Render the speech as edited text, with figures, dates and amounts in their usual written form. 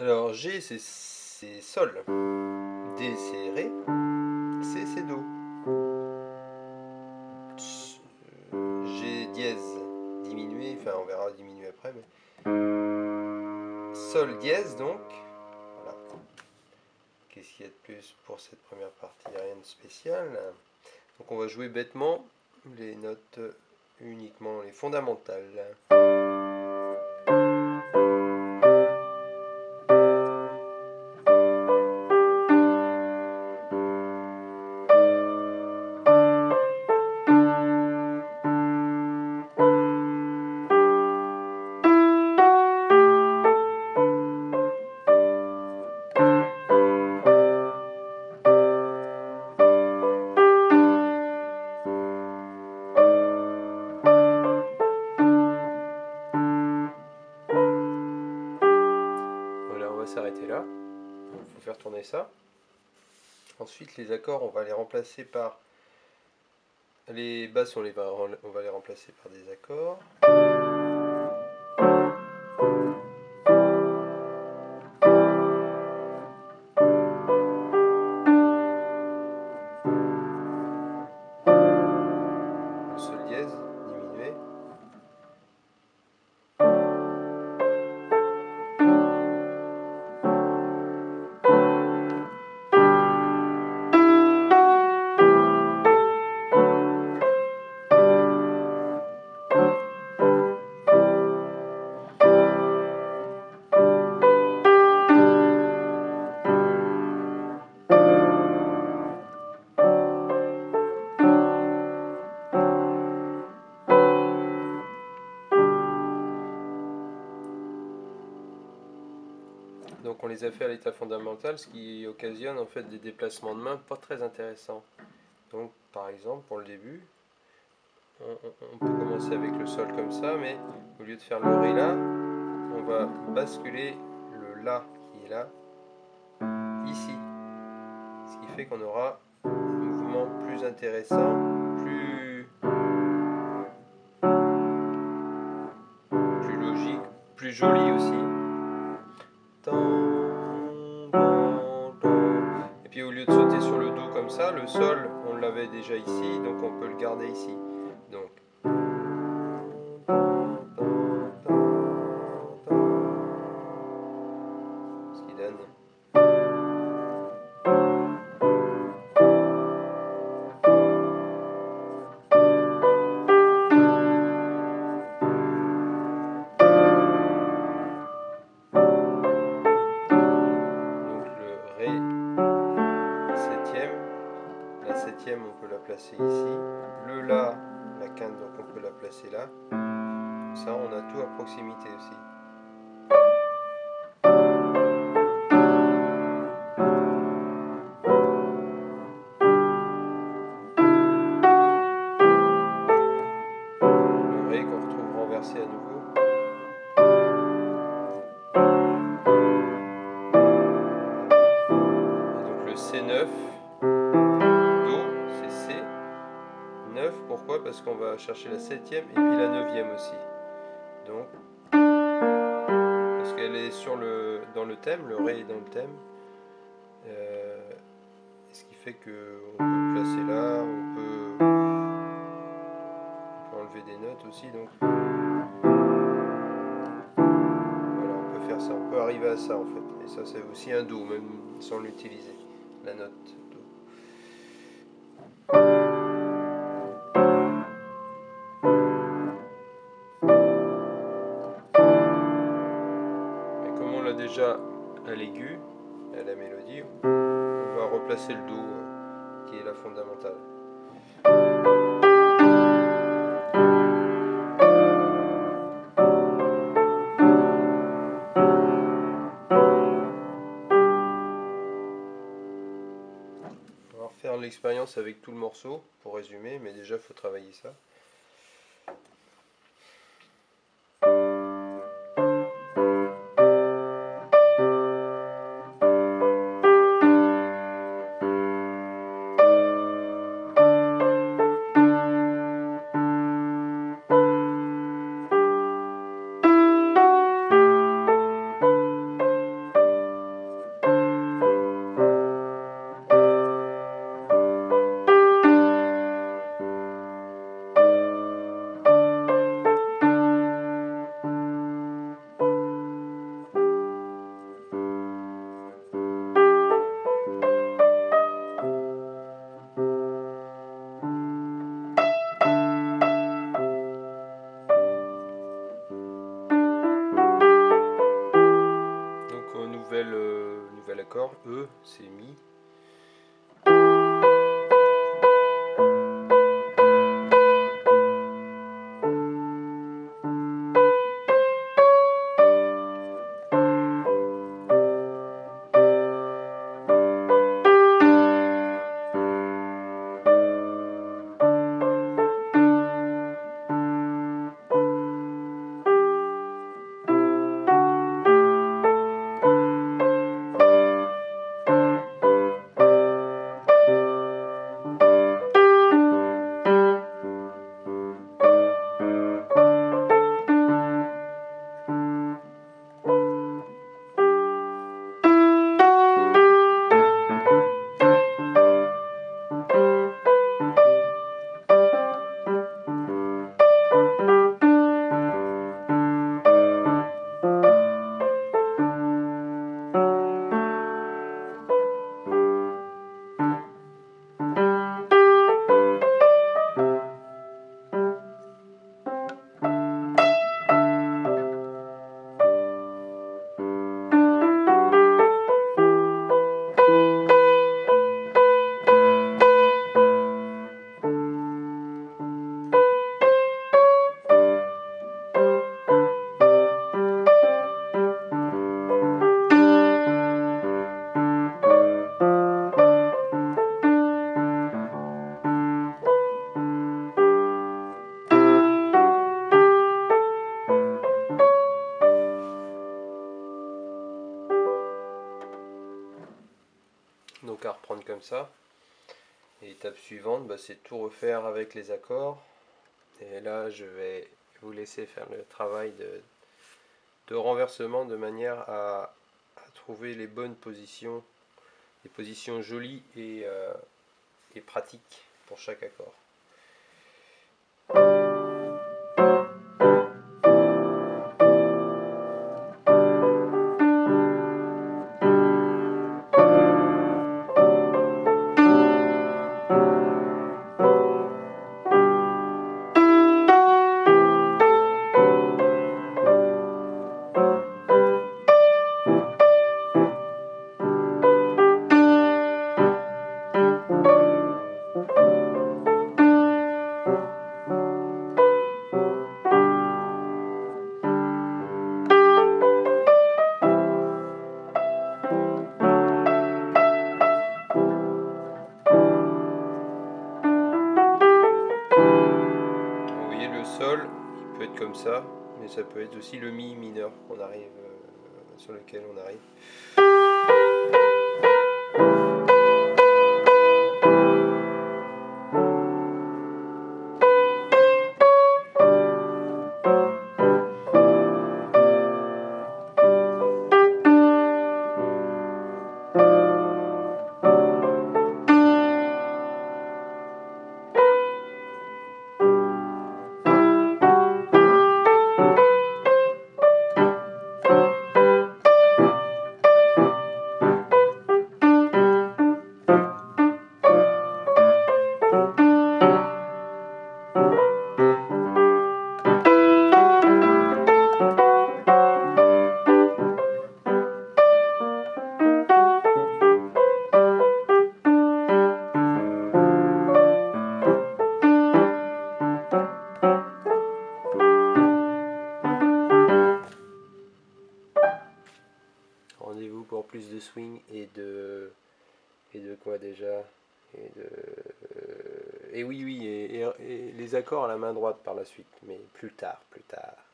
Alors G c'est Sol, D c'est Ré, C c'est Do. G dièse diminué, enfin on verra diminuer après, mais Sol dièse donc. Voilà. Qu'est-ce qu'il y a de plus pour cette première partie? Rien de spécial. Donc on va jouer bêtement les notes uniquement les fondamentales. Voilà, on va s'arrêter là. Il faut faire tourner ça. Ensuite, les accords, on va les remplacer par les basses, on va les remplacer par des accords. Le sol dièse diminué. Donc on les a fait à l'état fondamental, ce qui occasionne en fait des déplacements de main pas très intéressants. Donc par exemple pour le début, on peut commencer avec le sol comme ça, mais au lieu de faire le Ré là, on va basculer le La qui est là, ici. Ce qui fait qu'on aura un mouvement plus intéressant, plus logique, plus joli aussi. Et puis au lieu de sauter sur le Do comme ça, le Sol on l'avait déjà ici, donc on peut le garder ici. Donc ce qui donne. Donc le Ré septième, la septième on peut la placer ici, le La, la quinte donc on peut la placer là. Comme ça on a tout à proximité aussi. Le Ré qu'on retrouve renversé à nouveau. Le C9, Do, c'est C. 9, pourquoi? Parce qu'on va chercher la septième et puis la neuvième aussi. Donc, parce qu'elle est dans le thème, le Ré est dans le thème. Ce qui fait qu'on peut le placer là, on peut enlever des notes aussi. Donc, voilà, on peut faire ça, on peut arriver à ça en fait. Et ça, c'est aussi un Do, même sans l'utiliser, la note Do. On l'a déjà à l'aigu, à la mélodie, on va replacer le Do qui est la fondamentale. On va refaire l'expérience avec tout le morceau pour résumer, mais déjà il faut travailler ça. accord. E, c'est Mi. Donc à reprendre comme ça. Et l'étape suivante, bah, c'est tout refaire avec les accords. Et là, je vais vous laisser faire le travail de renversement de manière à trouver les bonnes positions, des positions jolies et pratiques pour chaque accord. Sol, il peut être comme ça, mais ça peut être aussi le Mi mineur qu'on arrive, sur lequel on arrive. Rendez-vous pour plus de swing et de quoi déjà et oui et les accords à la main droite par la suite, mais plus tard.